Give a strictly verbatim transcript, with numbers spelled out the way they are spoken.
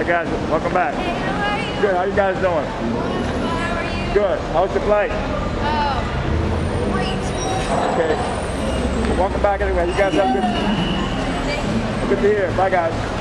guys, welcome back. Hey, how are you? Good, how you guys doing? How are you? Good, how's your flight? Oh, great. Okay, welcome back anyway. You guys have a good, good to hear. Bye guys.